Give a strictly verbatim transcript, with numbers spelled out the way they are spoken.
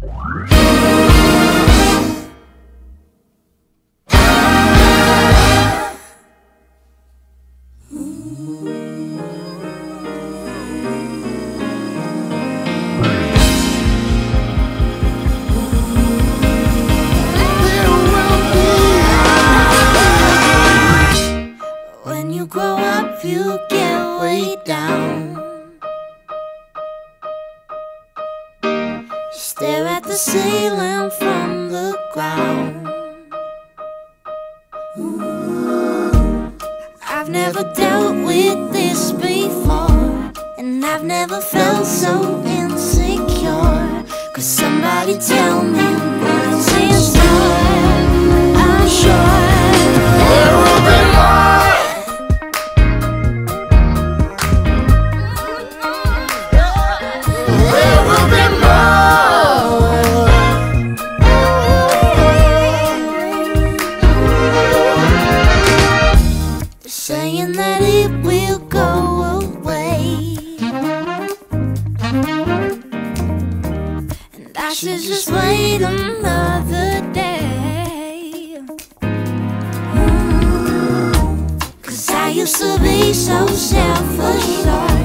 When you grow up, you get way down. Stare at the ceiling from the ground. I've never dealt with this before, and I've never felt so insecure. Could somebody tell me what's in store? I'm sure there will be more. There will be more. Saying that it will go away, and I should just wait another day. mm, Cause I used to be so self-assured.